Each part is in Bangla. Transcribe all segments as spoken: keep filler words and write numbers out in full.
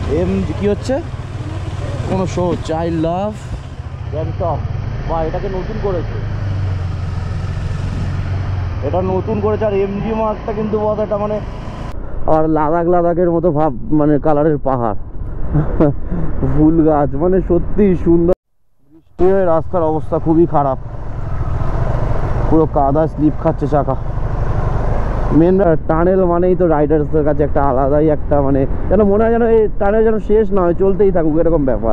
এম কি হচ্ছে কোনো শো হচ্ছে আই লাভ গ্যাংটক বা এটাকে নতুন করেছে, এটা নতুন করেছে। আর এমজি মার্কটা কিন্তু এটা মানে আর লাদাখ লাদাখের মতো ভাব, মানে কালারের পাহাড়, ফুল গাছ, মানে সত্যি সুন্দর। বৃষ্টি হয়ে রাস্তার অবস্থা খুবই খারাপ, পুরো কাদা, স্লিপ খাচ্ছে চাকা। মেন টানেল মানেই তো রাইডার্সদের কাছে একটা আলাদাই একটা, মানে যেন মনে হয় যেন এই টানেল যেন শেষ না হয়, চলতেই থাকুক, এরকম ব্যাপার।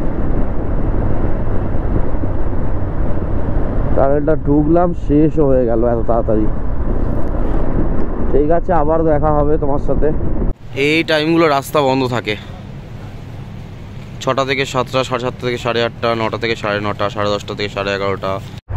টানেলটা ঢুকলাম, শেষও হয়ে গেল এত তাড়াতাড়ি। ঠিক আছে, আবার দেখা হবে তোমার সাথে। এই টাইমগুলো রাস্তা বন্ধ থাকে, ছটা থেকে সাতটা, সাড়ে সাতটা থেকে সাড়ে আটটা, নটা থেকে সাড়ে নটা, সাড়ে দশটা থেকে সাড়ে এগারোটা।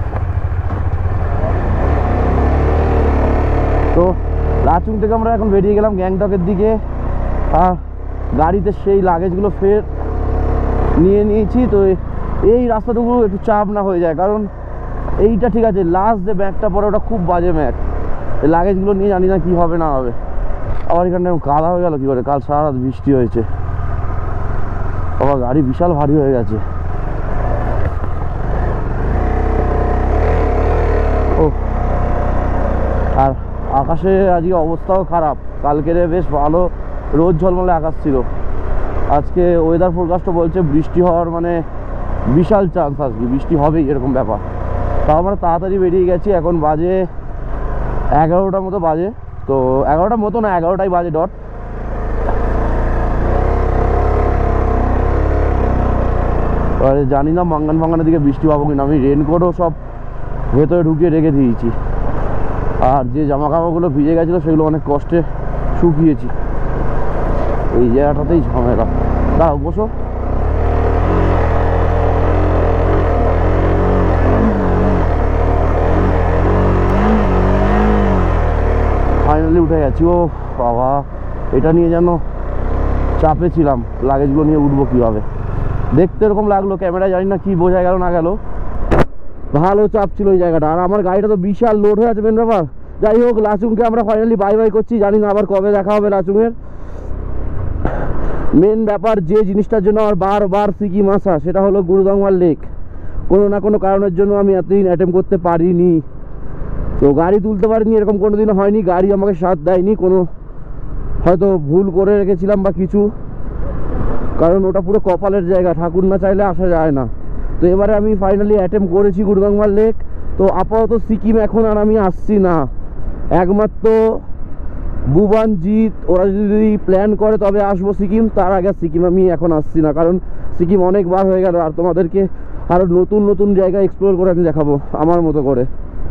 তো লাচুং থেকে আমরা এখন বেরিয়ে গেলাম গ্যাংটকের দিকে। আর গাড়িতে সেই লাগেজগুলো ফের নিয়ে নিয়েছি। তো এই রাস্তাটুকু একটু চাপ না হয়ে যায়, কারণ এইটা ঠিক আছে, লাস্ট যে ব্যাগটা পরে ওটা খুব বাজে ম্যাগ। এই লাগেজগুলো নিয়ে জানি না কি হবে না হবে। আবার এখানটা কাদা হয়ে গেল কি করে, কাল সারা রাত বৃষ্টি হয়েছে। আবার গাড়ি বিশাল ভারী হয়ে গেছে। ও আর আকাশে আজকে অবস্থাও খারাপ, কালকের বেশ ভালো রোদ ঝলমলে আকাশ ছিল। আজকে ওয়েদার ফোরকাস্টও বলছে বৃষ্টি হওয়ার মানে বিশাল চান্স, আজকে বৃষ্টি হবেই এরকম ব্যাপার। তাও আমরা তাড়াতাড়ি বেরিয়ে গেছি, এখন বাজে এগারোটার মতো বাজে। তো এগারোটার মতো না, এগারোটাই বাজে ডট। জানি না মাঙ্গান ফাঙ্গানের দিকে বৃষ্টি পাবো কিনা। আমি রেনকোটও সব ভেতরে ঢুকিয়ে রেখে দিয়েছি। আর যে জামা কাপড়গুলো ভিজে গেছিলো সেগুলো অনেক কষ্টে শুকিয়েছি। এই জায়গাটাতেই ঝামেলা। দাঁড়াও, বসো। ফাইনালি উঠে গেছি। ও বাবা, এটা নিয়ে যেন চাপে ছিলাম, লাগেজগুলো নিয়ে উঠবো কীভাবে। দেখতে এরকম লাগলো, ক্যামেরায় জানি না কি বোঝা গেল না গেল, ভালো চাপ ছিল ওই জায়গাটা। আর আমার গাড়িটা তো বিশাল লোড হয়ে আছে মেন ব্যাপার। যাই হোক, লাচুংকে আমরা ফাইনালি বাই বাই করছি। জানি না আবার কবে দেখা হবে লাচুংয়ের। মেন ব্যাপার যে জিনিসটার জন্য আমার বারবার সিকিম আসা, সেটা হলো গুরুদংমার লেক। কোনো না কোনো কারণের জন্য আমি এতদিন অ্যাটেম্প করতে পারিনি। তো গাড়ি তুলতে পারিনি, এরকম কোনো দিনও হয়নি। গাড়ি আমাকে সাথ দেয়নি, কোনো হয়তো ভুল করে রেখেছিলাম বা কিছু, কারণ ওটা পুরো কপালের জায়গা, ঠাকুর না চাইলে আসা যায় না। তো এবারে আমি ফাইনালি অ্যাটেম্প করেছি গুরুদংমার লেক। তো আপাতত সিকিম এখন আর আমি আসছি না, একমাত্র বুবান জিৎ ওরা যদি প্ল্যান করে তবে আসবো সিকিম। তার আগে সিকিম আমি এখন আসছি না, কারণ সিকিম অনেকবার হয়ে গেল। আর তোমাদেরকে আরও নতুন নতুন জায়গা এক্সপ্লোর করে আমি দেখাবো আমার মতো করে।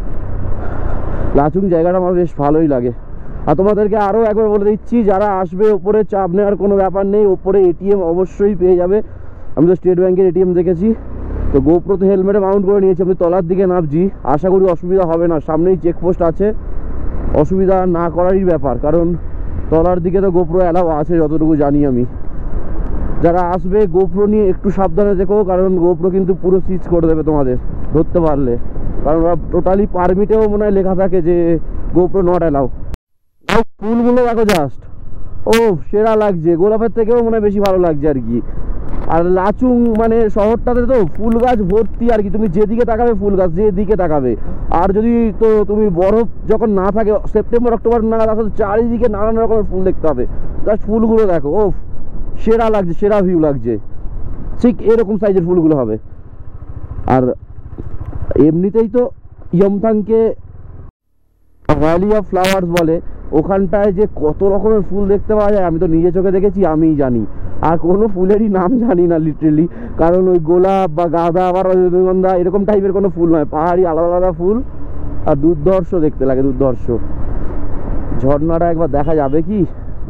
লাচুং জায়গাটা আমার বেশ ভালোই লাগে। আর তোমাদেরকে আরও একবার বলে দিচ্ছি, যারা আসবে ওপরে চাপ নেওয়ার কোনো ব্যাপার নেই, ওপরে এটিএম অবশ্যই পেয়ে যাবে। আমি তো স্টেট ব্যাংকের এটিএম দেখেছি। তো গোপ্রো তো হেলমেটে মাউন্ট করে নিয়েছি, আমি তলার দিকে নামছি, আশা করি অসুবিধা হবে না। সামনেই চেকপোস্ট আছে, অসুবিধা না করারই ব্যাপার, কারণ তলার দিকে তো গোপ্রো অ্যালাউ আছে যতটুকু জানি আমি। যারা আসবে গোপ্রো নিয়ে একটু সাবধানে দেখো, কারণ গোপ্রো কিন্তু পুরো সিজ করে দেবে তোমাদের ধরতে পারলে। কারণ ওরা টোটালি পারমিটেও মনে হয় লেখা থাকে যে গোপ্রো নট অ্যালাউ। ফুলগুলো দেখো জাস্ট, ও সেরা লাগছে, গোলাপের থেকেও মনে হয় বেশি ভালো লাগছে আর কি। আর লাচুং মানে শহরটাতে তো ফুল গাছ ভর্তি আর কি, তুমি যেদিকে তাকাবে ফুল গাছ, যেদিকে তাকাবে। আর যদি তো তুমি বরফ যখন না থাকে, সেপ্টেম্বর অক্টোবর নাগাদ আসলে চারিদিকে নানান রকমের ফুল দেখতে হবে। জাস্ট ফুলগুলো দেখো, ও সেরা লাগছে, সেরা ভিউ লাগছে। ঠিক এরকম সাইজের ফুলগুলো হবে। আর এমনিতেই তো ইয়মথাংকে ভ্যালি অফ ফ্লাওয়ার্স বলে, ওখানটায় যে কত রকমের ফুল দেখতে পাওয়া যায় আমি তো নিজে চোখে দেখেছি, আমিই জানি। আর কোনো ফুলেরই নাম জানি না লিটারেলি, কারণ ওই গোলাপ বা গাঁদা বা রজনীগন্ধা এরকম টাইপের কোনো ফুল নয়, পাহাড়ি আলাদা আলাদা ফুল। আর দুর্ধর্ষ দেখতে লাগে, দুর্ধর্ষ। ঝর্ণাটা একবার দেখা যাবে কি?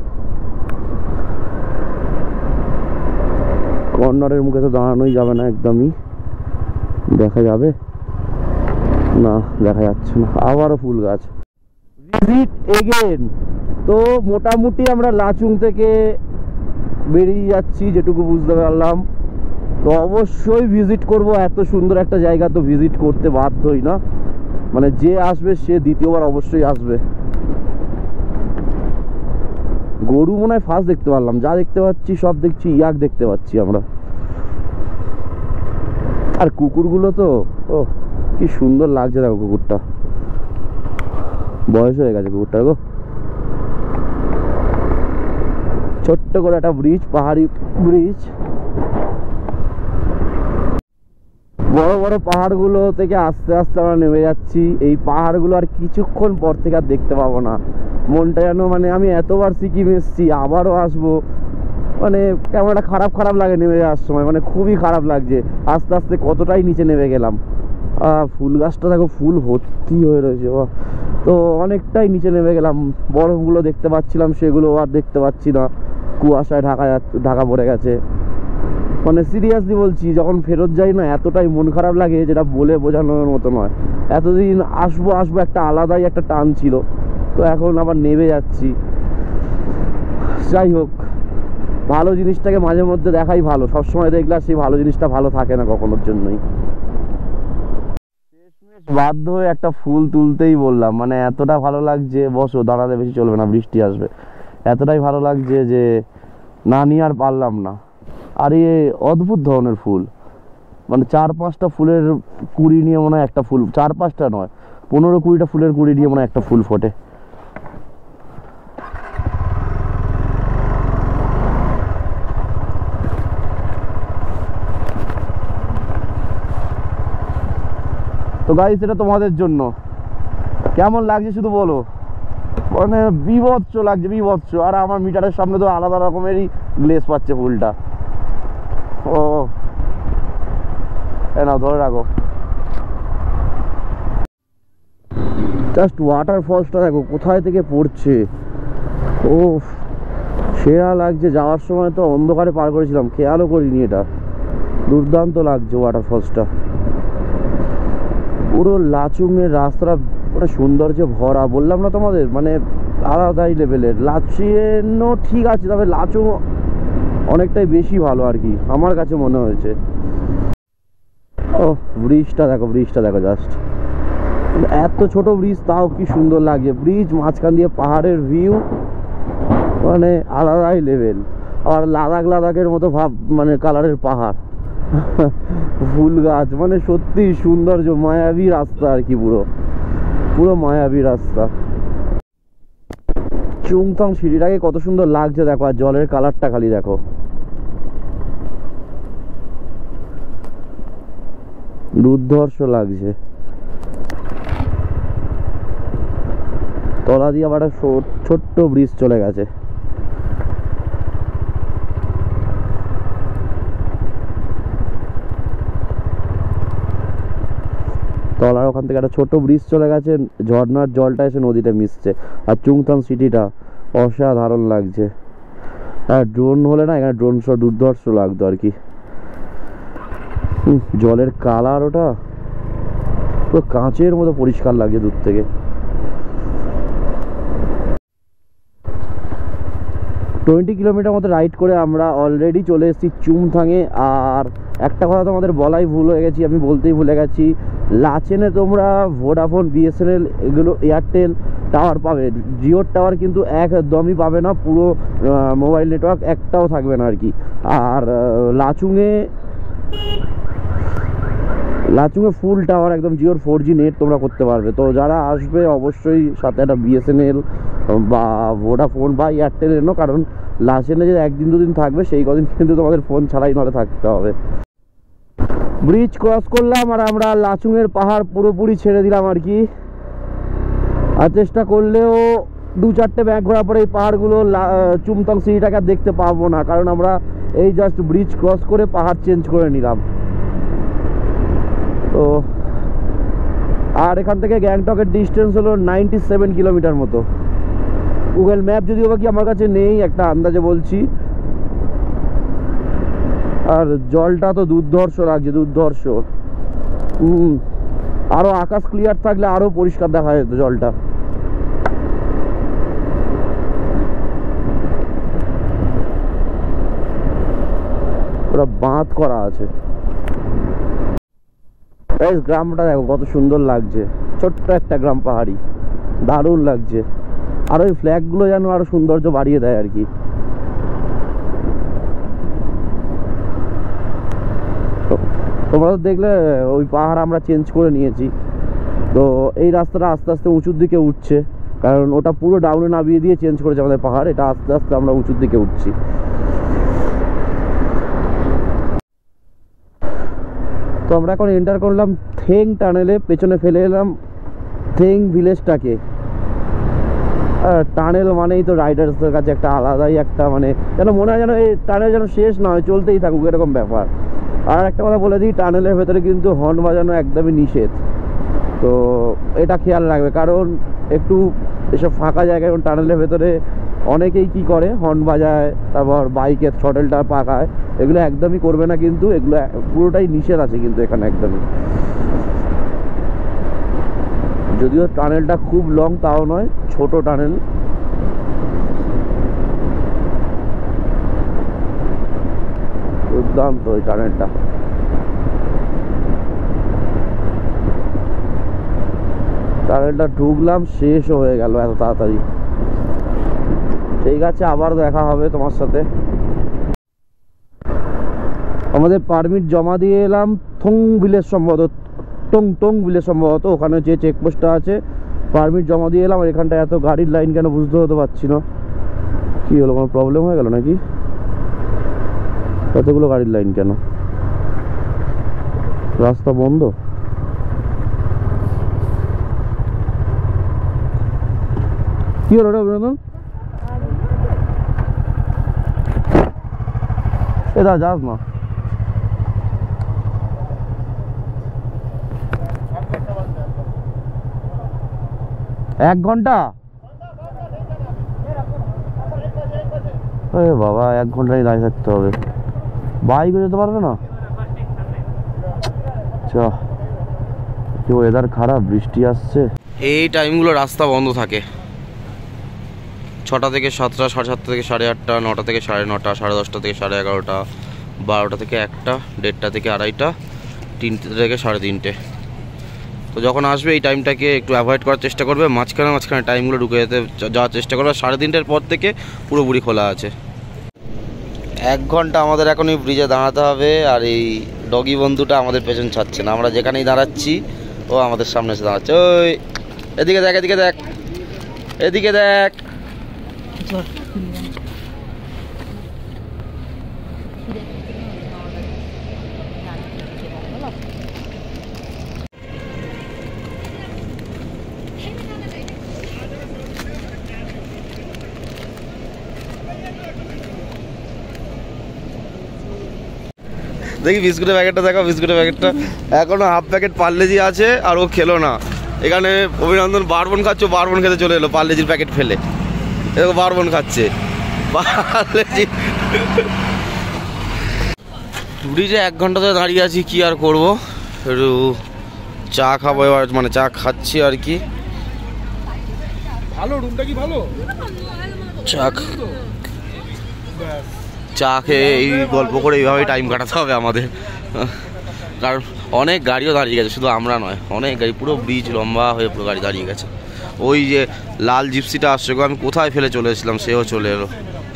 কর্নারের মুখে তো দাঁড়ানোই যাবে না একদমই। দেখা যাবে না, দেখা যাচ্ছে না। আবারও ফুল গাছ। Visit again. তো মোটামুটি আমরা লাচুং থেকে বেরিয়ে যাচ্ছি যেটুকু বুঝতে পারলাম। তো অবশ্যই ভিজিট করব, এত সুন্দর একটা জায়গা তো ভিজিট করতে বাধ্যই না। মানে যে আসবে সে দ্বিতীয়বার অবশ্যই আসবে। গরু মনে হয় ফার্স্ট দেখতে পারলাম, যা দেখতে পাচ্ছি সব দেখছি ইয়াক দেখতে পাচ্ছি আমরা। আর কুকুরগুলো তো ও কি সুন্দর লাগছে দেখো, কুকুরটা বয়স হয়ে গেছে কুকুরটা গো। ছোট্ট করে একটা ব্রিজ, পাহাড়ি ব্রিজ, বড় বড় পাহাড়গুলো থেকে আস্তে আস্তে আমরা নেমে যাচ্ছি। এই পাহাড়গুলো আর কিছুক্ষণ পর থেকে আর দেখতে পাবো না। মনটা যেন মানে আমি এতবার সিকিম এসেছি, আবারও আসবো, মানে কেমন একটা খারাপ খারাপ লাগে নেমে যাওয়ার সময়, মানে খুবই খারাপ লাগছে। আস্তে আস্তে কতটাই নিচে নেমে গেলাম। ফুল গাছটা দেখো ফুল ভর্তি হয়ে রয়েছে, তো অনেকটাই নিচে নেমে গেলাম। বরফগুলো দেখতে পাচ্ছিলাম, সেগুলো আর দেখতে পাচ্ছি না, কুয়াশায় ঢাকা ঢাকা পড়ে গেছে। মানে সিরিয়াসলি বলছি, যখন ফেরত যাই না এতটাই মন খারাপ লাগে যেটা বলে বোঝানোর মতো নয়। এতদিন আসবো আসবো একটা আলাদাই একটা টান ছিল, তো এখন আবার নেমে যাচ্ছি। যাই হোক, ভালো জিনিসটাকে মাঝে মধ্যে দেখাই ভালো, সবসময় দেখলে সেই ভালো জিনিসটা ভালো থাকে না কখনোর জন্যই। বাধ্য হয়ে একটা ফুল তুলতেই বললাম, মানে এতটা ভালো লাগছে, বসো দাঁড়ালে বেশি চলবে না, বৃষ্টি আসবে। এতটাই ভালো লাগছে যে না নিয়ে আর পারলাম না। আর এ অদ্ভুত ধরনের ফুল, মানে চার পাঁচটা ফুলের কুড়ি নিয়ে মনে হয় একটা ফুল, চার পাঁচটা নয় পনেরো কুড়িটা ফুলের কুড়ি নিয়ে মনে হয় একটা ফুল ফোটে। তো গাইস, এটা তোমাদের জন্য। কেমন লাগছে শুধু বলো, মানে বিভৎস লাগছে, বিভৎস। আর আমার মিটারের সামনে তো আলাদা রকমেরই গ্লেজ পাচ্ছে ফুলটা। ও এ নাও ধরে রাখো। জাস্ট ওয়াটারফলসটা দেখো কোথায় থেকে পড়ছে, ও সেরা লাগছে। যাওয়ার সময় তো অন্ধকারে পার করেছিলাম, খেয়ালও করিনি এটা। দুর্দান্ত লাগছে ওয়াটারফলসটা। পুরো লাচুংয়ের রাস্তাটা পুরো সৌন্দর্যে ভরা, বললাম না তোমাদের, মানে আলাদাই লেভেলের। লাচুংও ঠিক আছে, তবে লাচুং অনেকটাই বেশি ভালো আর কি আমার কাছে মনে হয়েছে। ও ব্রিজটা দেখো, ব্রিজটা দেখো, জাস্ট এত ছোট ব্রিজ তাও কি সুন্দর লাগছে। ব্রিজ মাঝখান দিয়ে পাহাড়ের ভিউ, মানে আলাদাই লেভেল। আর লাদাখ লাদাখের মতো ভাব, মানে কালারের পাহাড়, ফুল গাছ, মানে সত্যি সৌন্দর্য, মায়াবী রাস্তা আর কি, পুরো পুরো মায়াবী রাস্তা। চুংথং সিঁড়িটাকে কত সুন্দর লাগছে দেখো, আর জলের কালারটা খালি দেখো, দুর্ধর্ষ লাগছে। তলা দিয়ে আবার একটা ছোট্ট ব্রিজ চলে গেছে। তলার ওখান থেকে একটা ছোট ব্রিজ চলে গেছে, ঝর্ণার জলটা এসে নদীতে মিশছে। আর চুংথং সিটিটা অসাধারণ লাগছে। আর ড্রোন হলে না এখানে ড্রোন শট দুর্ধর্ষ লাগতো আর কি। জলের কালার ওটা পুরো কাঁচের মতো পরিষ্কার লাগছে দূর থেকে। টোয়েন্টি কিলোমিটার মতো রাইড করে আমরা অলরেডি চলে এসেছি চুমথাংয়ে। আর একটা কথা তোমাদের বলাই ভুল হয়ে গেছি, আমি বলতেই ভুলে গেছি, লাচেনে তোমরা ভোডাফোন, বিএসএনএল, এগুলো এয়ারটেল টাওয়ার পাবে, জিওর টাওয়ার কিন্তু একদমই পাবে না, পুরো মোবাইল নেটওয়ার্ক একটাও থাকবে না আর কি। আর লাচুংয়ে লাচুংয়ে ফুল টাওয়ার একদম জিওর ফোর জি নেট তোমরা করতে পারবে। তো যারা আসবে অবশ্যই সাথে একটা বিএসএনএল বা ভোডাফোন বা এয়ারটেল এনো, কারণ লাচেনে যে একদিন দুদিন থাকবে সেই কদিন কিন্তু তোমাদের ফোন ছাড়াই নলে থাকতে হবে। ব্রিজ ক্রস করলাম আর আমরা লাচুংয়ের পাহাড় পুরোপুরি ছেড়ে দিলাম আর কি। আর চেষ্টা করলেও দু চারটে ব্যাগ ঘোরার পরে এই পাহাড়গুলো চুমথং সিটিটাকে আর দেখতে পাবো না, কারণ আমরা এই জাস্ট ব্রিজ ক্রস করে পাহাড় চেঞ্জ করে নিলাম। তো আর এখান থেকে গ্যাংটকের ডিস্টেন্স হলো নাইনটি সেভেন কিলোমিটার মতো। গুগল ম্যাপ যদিও বা কি আমার কাছে নেই, একটা আন্দাজে বলছি। আর জলটা তো দুর্ধর্ষ লাগছে, দুর্ধর্ষ। হুম আরো আকাশ ক্লিয়ার থাকলে আরো পরিষ্কার দেখা যেত জলটা। ওরা বাঁধ করা আছে। এই গ্রামটা দেখো কত সুন্দর লাগছে, ছোট্ট একটা গ্রাম, পাহাড়ি, দারুণ লাগছে। আর ওই ফ্ল্যাগগুলো যেন আরো সৌন্দর্য বাড়িয়ে দেয় আর কি। তোমরা তো দেখলে ওই পাহাড় আমরা চেঞ্জ করে নিয়েছি, তো এই রাস্তাটা আস্তে আস্তে উঁচুর দিকে উঠছে, কারণ ওটা পুরো ডাউনে নামিয়ে দিয়ে চেঞ্জ করেছে আমাদের পাহাড়। এটা আস্তে আস্তে আমরা উঁচুর দিকে উঠছি। তো আমরা এখন এন্টার করলাম থেং টানেলে, পেছনে ফেলে এলাম থেং ভিলেজটাকে। টানেল মানেই তো রাইডার্সদের কাছে একটা আলাদাই একটা মানে যেন মনে হয় যেন এই টানেল যেন শেষ নয়, চলতেই থাকুক এরকম ব্যাপার। আর একটা কথা বলে দিই, টানেলের ভেতরে কিন্তু হর্ন বাজানো একদমই নিষেধ, তো এটা খেয়াল রাখবে। কারণ একটু এসব ফাঁকা জায়গায় টানেলের ভেতরে অনেকেই কি করে হর্ন বাজায়, তারপর বাইকের থ্রটেলটা পাকায়, এগুলো একদমই করবে না কিন্তু, এগুলো পুরোটাই নিষেধ আছে কিন্তু এখানে একদমই। যদিও টানেলটা খুব লং তাও নয়, ছোট টানেল। দুর্দান্ত ওই টানেলটা। টানেলটা ঢুকলাম, শেষও হয়ে গেল এত তাড়াতাড়ি। ঠিক আছে, আবার দেখা হবে তোমার সাথে। আমাদের পারমিট জমা দিয়ে এলাম থং ভিলেজ সম্ভবত, টং টং ভিলেজ সম্ভবত, ওখানে যে চেকপোস্টটা আছে পারমিট জমা দিয়ে এলাম। আর এখানটা এত গাড়ির লাইন কেন বুঝতে হতে পারছি না, কি হলো, কোনো প্রবলেম হয়ে গেল নাকি? কতগুলো গাড়ির লাইন কেন? রাস্তা বন্ধ? কি হলো রে অভিনন্দন? এটা যাস না, এক ঘন্টা? আরে বাবা, এক ঘন্টাই দাঁড়িয়ে থাকতে হবে, বাইকও যেতে পারবে না? কি ওয়েদার খারাপ, বৃষ্টি আসছে। এই টাইমগুলো রাস্তা বন্ধ থাকে, ছটা থেকে সাতটা, সাড়ে সাতটা থেকে সাড়ে আটটা, নটা থেকে সাড়ে নটা, সাড়ে দশটা থেকে সাড়ে এগারোটা, বারোটা থেকে একটা, দেড়টা থেকে আড়াইটা, তিনটে থেকে সাড়ে তিনটে। তো যখন আসবে এই টাইমটাকে একটু অ্যাভয়েড করার চেষ্টা করবে, মাঝখানে মাঝখানে টাইমগুলো ঢুকে যেতে যাওয়ার চেষ্টা করবে। সাড়ে তিনটের পর থেকে পুরোপুরি খোলা আছে। এক ঘন্টা আমাদের এখন এই ব্রিজে দাঁড়াতে হবে, আর এই ডগি বন্ধুটা আমাদের পেছন ছাড়ছে না। আমরা যেখানেই দাঁড়াচ্ছি ও আমাদের সামনে এসে দাঁড়াচ্ছে। ওই এদিকে দেখ, এদিকে দেখ, এদিকে দেখ। দেখি বিস্কুটের প্যাকেটটা দেখো, বিস্কুটের প্যাকেটটা এখনো হাফ প্যাকেট পার্লেজি আছে, আর ও খেলো না। এখানে অভিনন্দন বারবন খাচ্ছে, বারবন খেতে চলে এলো পার্লেজির প্যাকেট ফেলে। এরকম বারবন খাচ্ছে পার্লেজি। ব্রিজে এক ঘন্টা ধরে দাঁড়িয়ে আছি, কি আর করবো, একটু চা খাবো এবার, মানে চা খাচ্ছি আর কি। ভালো রুমটা কি ভালো, চা চা খেয়ে এই গল্প করে এইভাবেই টাইম কাটাতে হবে আমাদের, কারণ অনেক গাড়িও দাঁড়িয়ে গেছে, শুধু আমরা নয়, অনেক গাড়ি, পুরো ব্রিজ লম্বা হয়ে পুরো গাড়ি দাঁড়িয়ে গেছে। ওই যে লাল জিপসিটা আসছে গো, আমি কোথায় ফেলে চলে এসেছিলাম, সেও চলে এলো।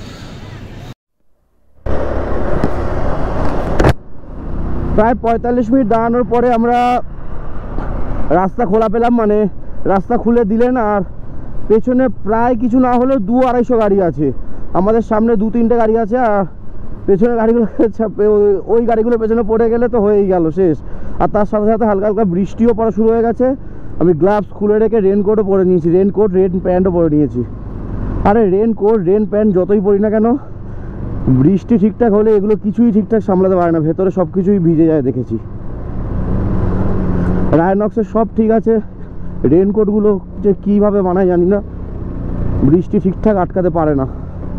প্রায় পঁয়তাল্লিশ মিনিট দাঁড়ানোর পরে আমরা রাস্তা খোলা পেলাম, মানে রাস্তা খুলে দিলেন। আর পেছনে প্রায় কিছু না হলেও দু আড়াইশো গাড়ি আছে, আমাদের সামনে দু তিনটে গাড়ি আছে, আর পেছনে গাড়িগুলো ওই গাড়িগুলো পেছনে পড়ে গেলে তো হয়েই গেল শেষ। আর তার সাথে সাথে হালকা হালকা বৃষ্টিও পড়া শুরু হয়ে গেছে। আমি গ্লাভস খুলে রেখে রেনকোটও পরে নিয়েছি, রেনকোট রেন প্যান্টও পরে নিয়েছি। আরে রেনকোট রেন প্যান্ট যতই পরি না কেন, বৃষ্টি ঠিকঠাক হলে এগুলো কিছুই ঠিকঠাক সামলাতে পারে না, ভেতরে সব কিছুই ভিজে যায় দেখেছি। রায়নক্সের সব ঠিক আছে, রেনকোটগুলো যে কীভাবে বানায় জানি না, বৃষ্টি ঠিকঠাক আটকাতে পারে না।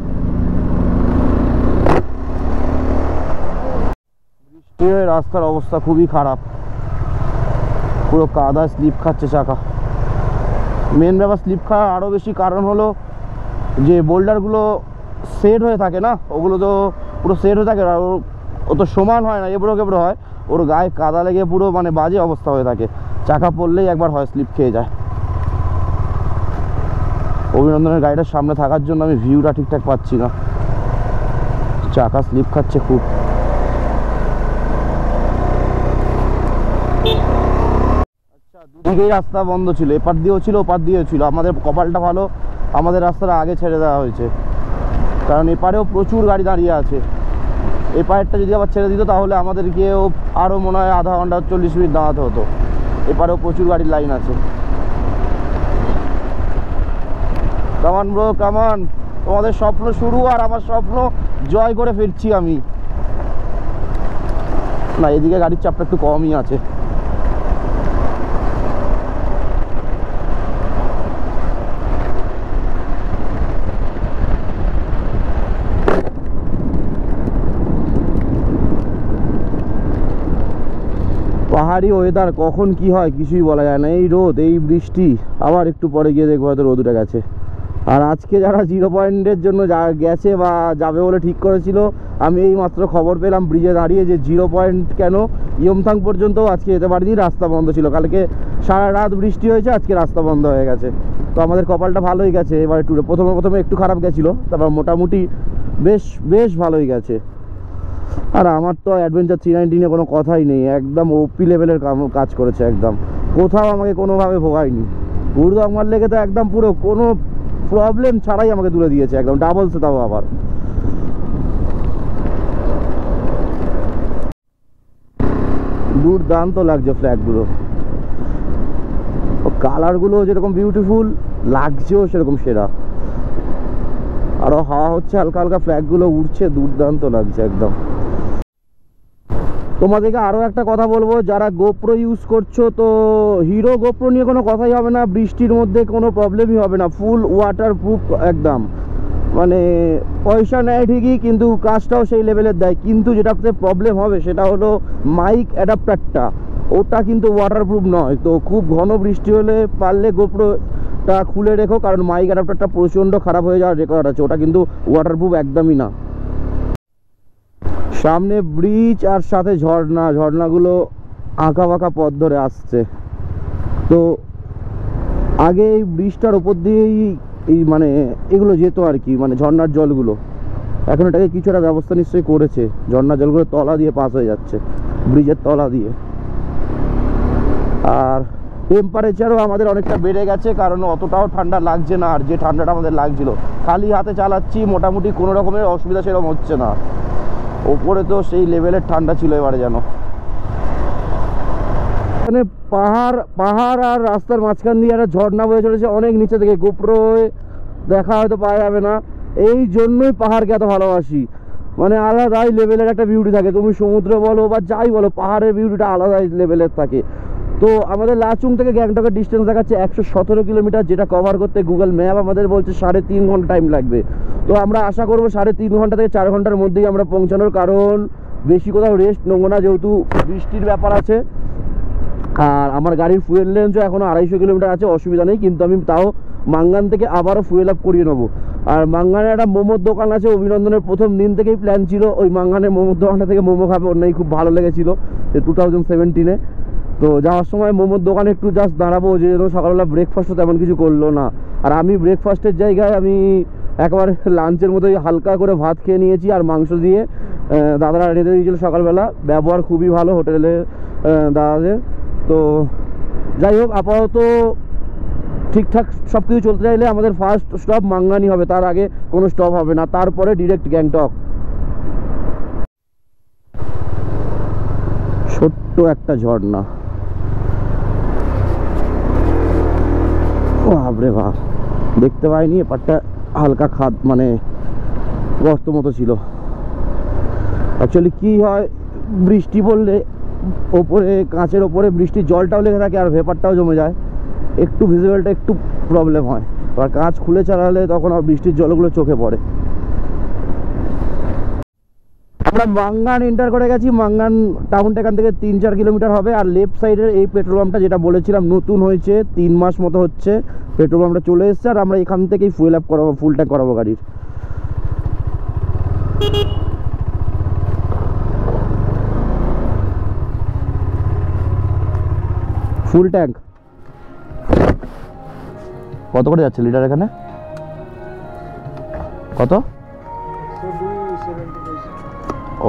বৃষ্টি হয়ে রাস্তার অবস্থা খুবই খারাপ, পুরো কাদা, স্লিপ খাচ্ছে চাকা। মেন ব্যাপার স্লিপ খাওয়ার আরও বেশি কারণ হলো যে বোল্ডারগুলো সেট হয়ে থাকে না, ওগুলো তো পুরো সেট হয়ে থাকে, আর ও তো সমান হয় না, এবড়ো কেবড়ো হয়, ওর গায়ে কাদা লেগে পুরো মানে বাজে অবস্থা হয়ে থাকে। চাকা পড়লেই একবার হয় স্লিপ খেয়ে যায়। অভিনন্দনের গাড়িটার সামনে থাকার জন্য আমি ভিউটা ঠিকঠাক পাচ্ছি না, চাকা স্লিপ খাচ্ছে খুব। আচ্ছা, দুদিকেই রাস্তা বন্ধ ছিল, এপার দিয়েও ছিল ওপার দিয়েও ছিল। আমাদের কপালটা ভালো, আমাদের রাস্তাটা আগে ছেড়ে দেওয়া হয়েছে, কারণ এপারেও প্রচুর গাড়ি দাঁড়িয়ে আছে। এই পায়েরটা যদি আবার ছেড়ে দিত তাহলে আমাদেরকেও আরও মনে হয় আধা ঘন্টা চল্লিশ মিনিট দাঁড়াতে হতো। এপারেও প্রচুর গাড়ির লাইন আছে। কামান ব্রো কামান, তোমাদের স্বপ্ন শুরু আর আমার স্বপ্ন জয় করে ফিরছি আমি। না, এদিকে গাড়ির চাপটা একটু কমই আছে। পাহাড়ি ওয়েদার কখন কি হয় কিছুই বলা যায় না। এই রোদ, এই বৃষ্টি, আবার একটু পরে গিয়ে দেখবো হয়তো রোদ উঠে গেছে। আর আজকে যারা জিরো পয়েন্টের জন্য যা গেছে বা যাবে বলে ঠিক করেছিল, আমি এই মাত্র খবর পেলাম ব্রিজে দাঁড়িয়ে যে জিরো পয়েন্ট কেন ইয়মথাং পর্যন্ত আজকে যেতে পারিনি, রাস্তা বন্ধ ছিল। কালকে সারা রাত বৃষ্টি হয়েছে, আজকে রাস্তা বন্ধ হয়ে গেছে। তো আমাদের কপালটা ভালোই গেছে এবারে ট্যুরে। প্রথমে প্রথমে একটু খারাপ গেছিলো, তারপর মোটামুটি বেশ বেশ ভালোই গেছে। আর আমার তো অ্যাডভেঞ্চার থ্রি নাইনটিনে কোনো কথাই নেই, একদম ওপি লেভেলের কাজ করেছে একদম। কোথাও আমাকে কোনোভাবে ভোগায়নি। গুরুদংমার লেগে তো একদম পুরো কোনো প্রবলেম ছাড়াই আমাকে তুলে দিয়েছে একদম, ডাবলসে তাও আবার। দুর্দান্ত লাগছে ফ্ল্যাগগুলো, কালারগুলো যেরকম বিউটিফুল লাগছেও সেরকম সেরা। আরও হাওয়া হচ্ছে হালকা হালকা, ফ্ল্যাগগুলো উঠছে, দুর্দান্ত লাগছে একদম। তোমাদেরকে আরও একটা কথা বলবো, যারা গোপ্রো ইউজ করছো তো হিরো গোপ্রো নিয়ে কোনো কথাই হবে না, বৃষ্টির মধ্যে কোনো প্রবলেমই হবে না, ফুল ওয়াটার প্রুফ একদম। মানে পয়সা নেয় ঠিকই, কিন্তু কাজটাও সেই লেভেলের দেয়। কিন্তু যেটাতে প্রবলেম হবে সেটা হলো মাইক অ্যাডাপ্টারটা, ওটা কিন্তু ওয়াটারপ্রুফ নয়। তো খুব ঘন বৃষ্টি হলে পারলে গোপ্রোটা খুলে রেখো, কারণ মাইক অ্যাডাপ্টারটা প্রচণ্ড খারাপ হয়ে যাওয়ার রেকর্ড আছে, ওটা কিন্তু ওয়াটারপ্রুফ একদমই না। সামনে ব্রিজ আর সাথে ঝর্ণা, ঝর্ণাগুলো আঁকা বাঁকা পথ ধরে আসছে। তো আগে এই ব্রিজটার ওপর দিয়েই এই মানে এগুলো যেত আর কি, মানে ঝর্ণার জলগুলো। এখন এটাকে কিছু একটা ব্যবস্থা নিশ্চয়ই করেছে, ঝর্ণার জলগুলো তলা দিয়ে পাস হয়ে যাচ্ছে, ব্রিজের তলা দিয়ে। আর টেম্পারেচারও আমাদের অনেকটা বেড়ে গেছে, কারণ অতটাও ঠান্ডা লাগছে না। আর যে ঠান্ডাটা আমাদের লাগছিল, খালি হাতে চালাচ্ছি, মোটামুটি কোনো রকমের অসুবিধা সেরকম হচ্ছে না। ওপরে তো সেই লেভেলের ঠান্ডা ছিল এবারে যেন। এখানে পাহাড় পাহাড় আর রাস্তার মাঝখান দিয়ে একটা ঝর্ণা বয়ে চলেছে অনেক নিচে থেকে, গোপ্রো দেখা হয়তো পাওয়া যাবে না। এই জন্যই পাহাড়কে এত ভালোবাসি, মানে আলাদাই লেভেলের একটা বিউটি থাকে। তুমি সমুদ্র বলো বা যাই বলো, পাহাড়ের বিউটিটা আলাদাই লেভেলের থাকে। তো আমাদের লাচুং থেকে গ্যাংটকের ডিস্টেন্স দেখাচ্ছে একশো সতেরো কিলোমিটার, যেটা কভার করতে গুগল ম্যাপ আমাদের বলছে সাড়ে তিন ঘন্টা টাইম লাগবে। তো আমরা আশা করবো সাড়ে তিন ঘন্টা থেকে চার ঘন্টার মধ্যেই আমরা পৌঁছানোর, কারণ বেশি কোথাও রেস্ট নেবো না, যেহেতু বৃষ্টির ব্যাপার আছে। আর আমার গাড়ির ফুয়েল রেঞ্জও এখনও আড়াইশো কিলোমিটার আছে, অসুবিধা নেই। কিন্তু আমি তাও মাঙ্গান থেকে আবারও ফুয়েল আপ করিয়ে নেবো। আর মাঙ্গানে একটা মোমোর দোকান আছে, অভিনন্দনের প্রথম দিন থেকেই প্ল্যান ছিল ওই মাঙ্গানের মোমোর দোকানটা থেকে মোমো খাবে, ওর নাকি খুব ভালো লেগেছিলো টু থাউজেন্ড সেভেন্টিনে। তো যাওয়ার সময় মোমোর দোকানে একটু জাস্ট দাঁড়াবো, যে জন্য সকালবেলা ব্রেকফাস্টও তেমন কিছু করলো না। আর আমি ব্রেকফাস্টের জায়গায় আমি একবার লাঞ্চের মতোই হালকা করে ভাত খেয়ে নিয়েছি, আর মাংস দিয়ে দাদারা রেঁধে দিয়েছিল সকালবেলা। ব্যবহার খুবই ভালো হোটেলের দাদাদের। তো যাই হোক, আপাতত ঠিকঠাক সব কিছু চলতে চাইলে আমাদের ফার্স্ট স্টপ মাঙ্গানি হবে, তার আগে কোনো স্টপ হবে না, তারপরে ডিরেক্ট গ্যাংটক। ছোট্ট একটা ঝর্ণা, ও বাপরে বাপ, দেখতে পাইনি। এপারটা হালকা খাদ মানে গর্ত মতো ছিল। অ্যাকচুয়ালি কি হয়, বৃষ্টি পড়লে ওপরে কাঁচের ওপরে বৃষ্টির জলটাও লেগে থাকে আর ভেপারটাও জমে যায়, একটু ভিজুয়ালটা একটু প্রবলেম হয়। আর কাঁচ খুলে চালালে তখন আর বৃষ্টির জলগুলো চোখে পড়ে। আমরা মাঙ্গান এন্টার করে গেছি। মাঙ্গান টাউনটা এখান থেকে তিন চার কিলোমিটার হবে। আর লেফট সাইডের এই পেট্রোল পাম্পটা, যেটা বলেছিলাম নতুন হয়েছে, তিন মাস মতো হচ্ছে পেট্রোল পাম্পটা চলে এসছে। আর আমরা এখান থেকেই ফুয়েল আপ করাবো, ফুল ট্যাঙ্ক করাবো গাড়ির। ফুল ট্যাঙ্ক কত করে যাচ্ছে লিটার এখানে? কত? ও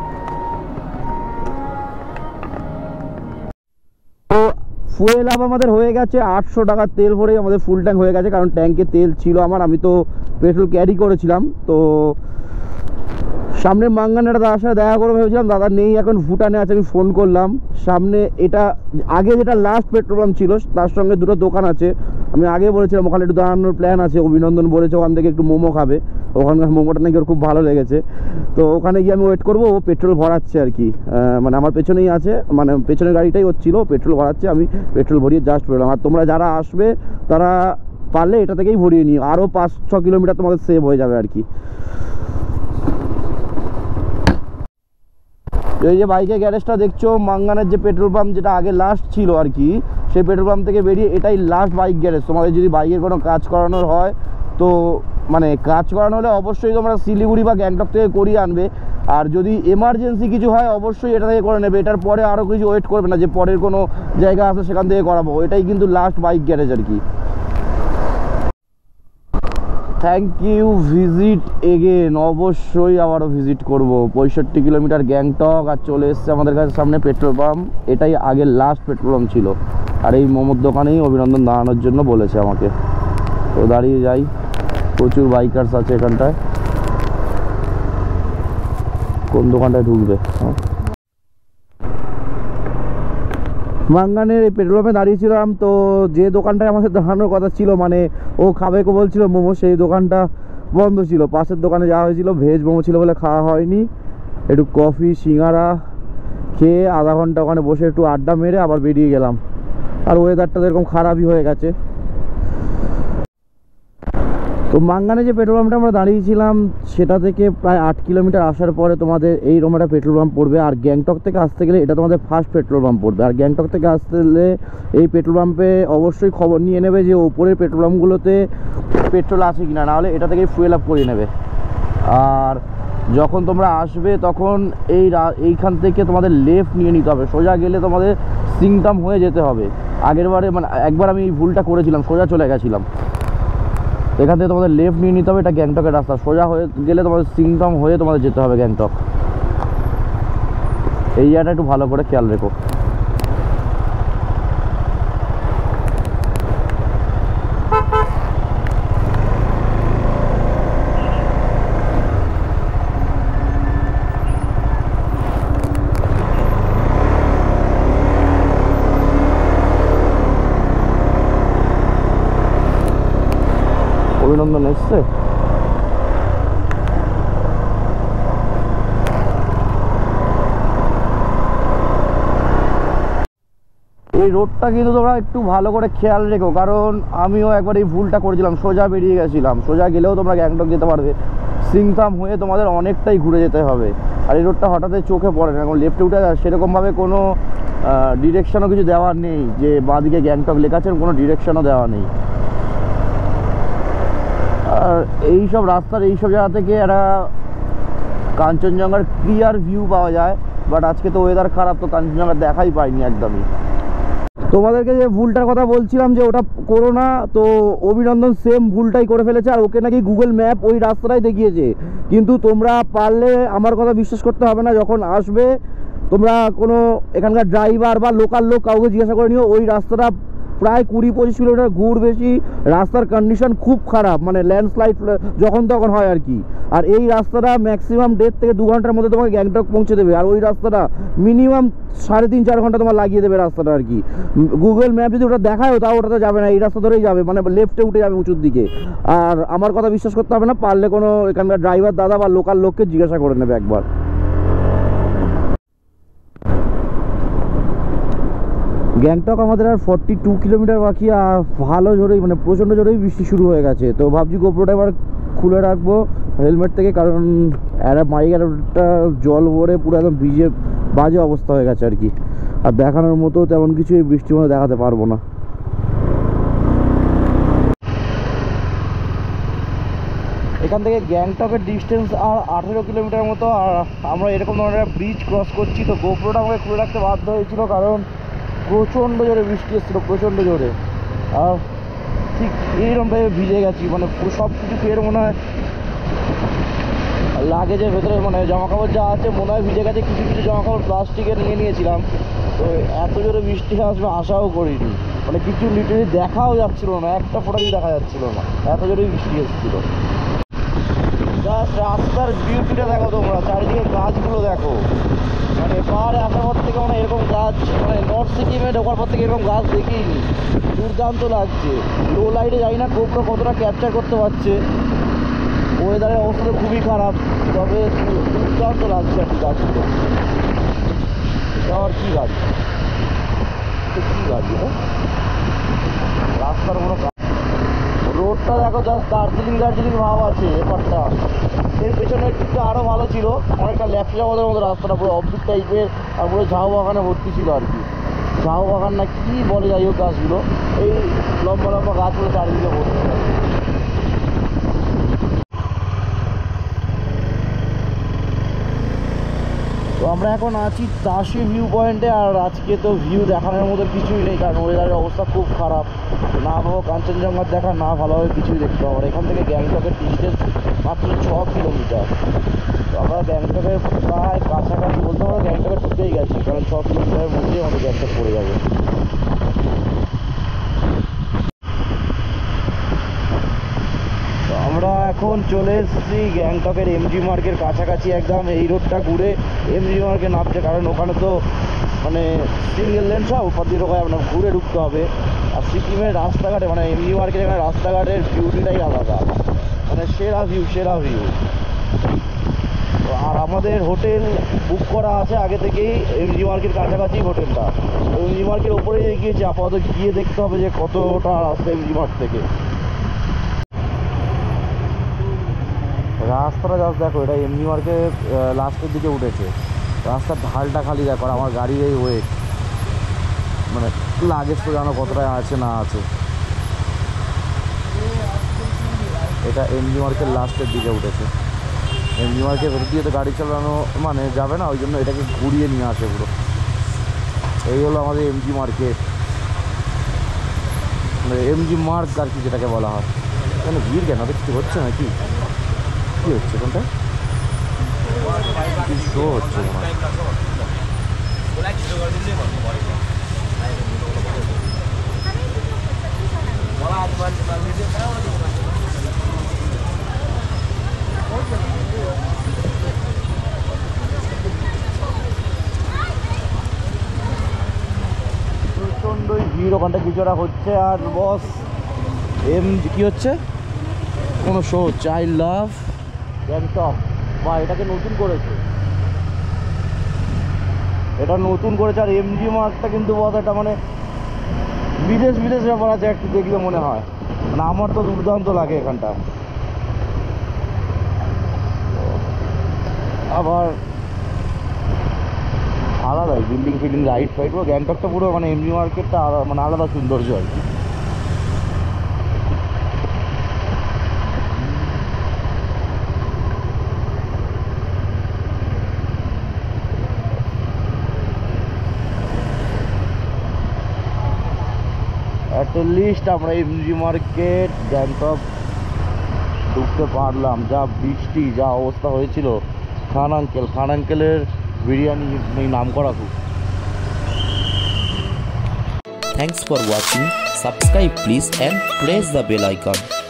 তো ফুয়েল আপ আমাদের হয়ে গেছে আটশো টাকার তেল ভরে আমাদের ফুল ট্যাঙ্ক হয়ে গেছে, কারণ ট্যাঙ্কে তেল ছিল আমার, আমি তো পেট্রোল ক্যারি করেছিলাম। তো সামনে মাঙ্গানের দাদার সাথে দেখা করে ভেবেছিলাম, দাদা নেই এখন, ভুটানে আছে। আমি ফোন করলাম, সামনে এটা আগে যেটা লাস্ট পেট্রোল পাম্প ছিল তার সঙ্গে দুটো দোকান আছে। আমি আগে বলেছিলাম ওখানে একটু দাঁড়ানোর প্ল্যান আছে। অভিনন্দন বলেছে ওখান থেকে একটু মোমো খাবে, ওখানকার মোমোটা নাকি ওর খুব ভালো লেগেছে। তো ওখানে গিয়ে আমি ওয়েট করবো, ও পেট্রোল ভরাচ্ছে আর কি, মানে আমার পেছনেই আছে, মানে পেছনের গাড়িটাই হচ্ছিল, পেট্রোল ভরাচ্ছে, আমি পেট্রোল ভরিয়ে জাস্ট বেরোলাম। আর তোমরা যারা আসবে তারা পারলে এটা থেকেই ভরিয়ে নিও, আরও পাঁচ ছ কিলোমিটার তোমাদের সেভ হয়ে যাবে আর কি। এই যে বাইকের গ্যারেজটা দেখছো, মাঙ্গানের যে পেট্রোল পাম্প যেটা আগে লাস্ট ছিল আর কি, সেই পেট্রোল পাম্প থেকে বেরিয়ে এটাই লাস্ট বাইক গ্যারেজ। তোমাদের যদি বাইকের কোনো কাজ করানোর হয়, তো মানে কাজ করানো হলে অবশ্যই তোমরা শিলিগুড়ি বা গ্যাংটক থেকে করিয়ে আনবে। আর যদি এমার্জেন্সি কিছু হয় অবশ্যই এটা থেকে করে নেবে, এটার পরে আরও কিছু ওয়েট করবে না যে পরের কোনো জায়গা আছে সেখান থেকে করাবো। এটাই কিন্তু লাস্ট বাইক গ্যারেজ আর কি। থ্যাংক ইউ, ভিজিট এগেন, অবশ্যই আবারও ভিজিট করব। পঁয়ষট্টি কিলোমিটার গ্যাংটক, আর চলে এসছে আমাদের কাছে সামনে পেট্রোল পাম্প। এটাই আগের লাস্ট পেট্রোল পাম্প ছিল, আর এই মোমোর দোকানেই অভিনন্দন দাঁড়ানোর জন্য বলেছে আমাকে। তো দাঁড়িয়ে যাই, প্রচুর বাইকার্স আছে এখানটায়। কোন দোকানটায় ঢুকবে? মাঙ্গানের এই পেট্রোল পাম্পে দাঁড়িয়েছিলাম, তো যে দোকানটায় আমাদের দাঁড়ানোর কথা ছিল, মানে ও খাবে কো বলছিল মোমো, সেই দোকানটা বন্ধ ছিল। পাশের দোকানে যাওয়া হয়েছিল, ভেজ মোমো ছিল বলে খাওয়া হয়নি। একটু কফি সিঙ্গারা খেয়ে আধা ঘন্টা ওখানে বসে একটু আড্ডা মেরে আবার বেরিয়ে গেলাম। আর ওয়েদারটা তো এরকম খারাপই হয়ে গেছে। তো মাঙ্গানে যে পেট্রোল পাম্পটা আমরা দাঁড়িয়েছিলাম সেটা থেকে প্রায় আট কিলোমিটার আসার পরে তোমাদের এই রকম একটা পেট্রোল পাম্প পড়বে। আর গ্যাংটক থেকে আসতে গেলে এটা তোমাদের ফার্স্ট পেট্রোল পাম্প পড়বে। আর গ্যাংটক থেকে আসতে গেলে এই পেট্রোল পাম্পে অবশ্যই খবর নিয়ে নেবে যে ওপরের পেট্রোল পাম্পগুলোতে পেট্রোল আছে কিনা, নাহলে এটা থেকেই ফুয়েল আপ করে নেবে। আর যখন তোমরা আসবে তখন এই এইখান থেকে তোমাদের লেফট নিয়ে নিতে হবে, সোজা গেলে তোমাদের সিংতাম হয়ে যেতে হবে। আগের বারে মানে একবার আমি এই ভুলটা করেছিলাম, সোজা চলে গেছিলাম। এখান থেকে তোমাদের লেফট নিয়ে নিতে হবে, এটা গ্যাংটকের রাস্তা। সোজা হয়ে গেলে তোমাদের সিংতাম হয়ে তোমাদের যেতে হবে গ্যাংটক। এই জায়গাটা একটু ভালো করে খেয়াল রেখো। অভিনন্দন এসছে। এই রোডটা কিন্তু তোমরা একটু ভালো করে খেয়াল রেখো, কারণ আমিও একবার এই ভুলটা করেছিলাম, সোজা বেরিয়ে গেছিলাম। সোজা গেলেও তোমরা গ্যাংটক যেতে পারবে, সিংতাম হয়ে তোমাদের অনেকটাই ঘুরে যেতে হবে। আর এই রোডটা হঠাৎ চোখে পড়ে না, এখন লেফটে উঠে যায়, সেরকমভাবে কোনো ডিরেকশনও কিছু দেওয়া নেই যে বাঁদিকে গ্যাংটক লেখা আছে, কোনো ডিরেকশনও দেওয়া নেই। আর এইসব রাস্তার এইসব জায়গা থেকে একটা কাঞ্চনজঙ্ঘার ক্লিয়ার ভিউ পাওয়া যায়, বাট আজকে তো ওয়েদার খারাপ, তো কাঞ্চনজঙ্ঘা দেখাই পাইনি একদমই। তোমাদেরকে যে ভুলটার কথা বলছিলাম যে ওটা করো না, তো অভিনন্দন সেম ভুলটাই করে ফেলেছে। আর ওকে নাকি গুগল ম্যাপ ওই রাস্তাটাই দেখিয়েছে, কিন্তু তোমরা পারলে আমার কথা বিশ্বাস করতে হবে না। যখন আসবে তোমরা কোনো এখানকার ড্রাইভার বা লোকাল লোক কাউকে জিজ্ঞাসা করে নিও। ওই রাস্তাটা প্রায় কুড়ি পঁচিশ কিলোমিটার ঘুর বেশি, রাস্তার কন্ডিশন খুব খারাপ, মানে ল্যান্ডস্লাইড যখন তখন হয় আর কি। আর এই রাস্তাটা ম্যাক্সিমাম দেড় থেকে দু ঘন্টার মধ্যে তোমাকে গ্যাংটক পৌঁছে দেবে, আর ওই রাস্তাটা মিনিমাম সাড়ে তিন চার ঘন্টা তোমার লাগিয়ে দেবে রাস্তাটা আর কি। গুগল ম্যাপ যদি ওটা দেখায়ও তাও ওটাতে যাবে না, এই রাস্তা ধরেই যাবে, মানে লেফটে উঠে যাবে উঁচুর দিকে। আর আমার কথা বিশ্বাস করতে হবে না, পারলে কোনো এখানকার ড্রাইভার দাদা বা লোকাল লোককে জিজ্ঞাসা করে নেবে একবার। গ্যাংটক আমাদের আর ফর্টি টু কিলোমিটার বাকি, আর ভালো জোরেই মানে প্রচণ্ড জোরেই বৃষ্টি শুরু হয়ে গেছে। তো ভাবছি গোপ্রোটা এবার খুলে রাখবো হেলমেট থেকে, কারণ একটা বাইক একটা জল ভরে পুরো একদম ভিজে বাজে অবস্থা হয়ে গেছে আর কি। আর দেখানোর মতো তেমন কিছু এই বৃষ্টির মধ্যে দেখাতে পারবো না। এখান থেকে গ্যাংটকের ডিস্টেন্স আর আঠেরো কিলোমিটার মতো। আর আমরা এরকম ধরনের ব্রিজ ক্রস করছি, তো গোপ্রোটা আমাকে খুলে রাখতে বাধ্য হয়েছিল, কারণ প্রচণ্ড জোরে বৃষ্টি এসেছিলো, প্রচণ্ড জোরে। আর ঠিক এইরকমভাবে ভিজে গেছি, মানে সব কিছু ফের মনে হয় লাগেজের ভেতরে মানে জামা কাপড় যা আছে মনে হয় ভিজে গেছে, কিছু কিছু জামা কাপড় প্লাস্টিকের নিয়ে নিয়েছিলাম। তো এত জোরে বৃষ্টি আসবে আশাও করিনি, মানে কিছু লিটারি দেখাও যাচ্ছিল না, একটা ফোটাই দেখা যাচ্ছিল না, এত জোরে বৃষ্টি এসেছিলো। জাস্ট রাস্তার বিউটিটা দেখো তোমরা, চারিদিকে গাছগুলো দেখো, মানে পাহাড়ে আসার পর থেকে মানে এরকম গাছ, মানে নর্থ সিকিমে ঢোকার পর থেকে এরকম গাছ দেখিনি, দুর্দান্ত লাগছে। লো লাইটে যাই না গোপ্রো কতটা ক্যাপচার করতে পারছে, ওয়েদারের অবস্থা তো খুবই খারাপ, তবে দুর্দান্ত লাগছে আর কি গাছগুলো। এটা আর কি গাছ, কী গাছ এটা, রাস্তার কোনো রোডটা দেখো, জাস্ট দার্জিলিং দার্জিলিং ভাব আছে ব্যাপারটা। এর পেছনের দিকটা আরও ভালো ছিল, অনেকটা ল্যাপসা যাওয়াদের মতো রাস্তাটা পুরো অবধূত টাইপের, আর পুরো ঝাউ বাগানে ভর্তি ছিল আর কি, ঝাউ বাগান না কী বলে যাই হোক গাছগুলো, এই লম্বা লম্বা গাছগুলো চারিদিকে ভর্তি ছিল। তো আমরা এখন আছি তাশি ভিউ পয়েন্টে, আর আজকে তো ভিউ দেখানোর মতো কিছুই নেই, কারণ ওয়েদারের অবস্থা খুব খারাপ, না ভালো কাঞ্চনজঙ্ঘার দেখা, না ভালোভাবে কিছুই দেখতে পাবো। এখান থেকে গ্যাংটকের ডিস্টেন্স মাত্র ছ কিলোমিটার। তো আমরা গ্যাংটকের প্রায় কাছাকাছি বলতে পারবো, গ্যাংটকে ঢুকেই গেছি, কারণ ছ কিলোমিটারের মধ্যেই আমাদের গ্যাংটক পড়ে যাবে। আমরা এখন চলে এসেছি গ্যাংটকের এমজি মার্কের কাছাকাছি একদম, এই রোডটা ঘুরে এমজি মার্কে নামছে, কারণ ওখানে তো মানে সিঙ্গেল লেন সব ওপর দিয়ে ওখানে আপনার ঘুরে ঢুকতে হবে। আর সিকিমের রাস্তাঘাটে মানে এমজি মার্কেট এখানে রাস্তাঘাটের ভিউটাই আলাদা, মানে সেরা ভিউ সেরা ভিউ। আর আমাদের হোটেল বুক করা আছে আগে থেকেই এমজি মার্কের কাছাকাছি হোটেলটা, এমজি মার্কের ওপরেই এগিয়েছে, আপাতত গিয়ে দেখতে হবে যে কতটা রাস্তা এমজি মার্ক থেকে। রাস্তাটা জাস্ট দেখো, এটা এমনি মার্কের লাস্টের দিকে উঠেছে, রাস্তার ঢালটা খালি দেখো, আমার গাড়ির এই ওয়েট, মানে লাগেজ তো জানো কতটা আছে না আছে। এটা এমজি মার্কের লাস্টের দিকে উঠেছে, এমজি মার্কের ভেতর দিয়ে তো গাড়ি চালানো মানে যাবে না, ওই জন্য এটাকে ঘুরিয়ে নিয়ে আসে পুরো। এই হলো আমাদের এমজি মার্কেট, মানে এমজি মার্ক আর কি যেটাকে বলা হয়। কেন ভিড় কেন, কিছু হচ্ছে নাকি, কি হচ্ছে কোনটা কি শো হচ্ছে প্রচণ্ডই ভিড়, ওখানটা কিছু একটা হচ্ছে। আর বস এম কি হচ্ছে, কোনো শো হচ্ছে, আই লাভ গ্যাংটক, বা এটাকে নতুন করেছে, এটা নতুন করেছে। আর এমজি মার্কটা কিন্তু বস এটা মানে বিদেশ বিদেশ ব্যাপার আছে একটু দেখলে মনে হয়, মানে আমার তো দুর্দান্ত লাগে এখানটা। আবার আলাদাই বিল্ডিং ফিল্ডিং লাইট ফাইট, পুরো গ্যাংটকটা পুরো মানে এমজি মার্কেটটা মানে আলাদা সৌন্দর্য আর কি। অ্যাটলিস্ট আমরা এমজি মার্কেট গ্যাংটক ঢুকতে পারলাম। যা বৃষ্টি, যা অবস্থা হয়েছিল। খান আঙ্কেল খান আঙ্কেলের বিরিয়ানি নাম করা খুব। Thanks for watching. Subscribe please and press the bell icon.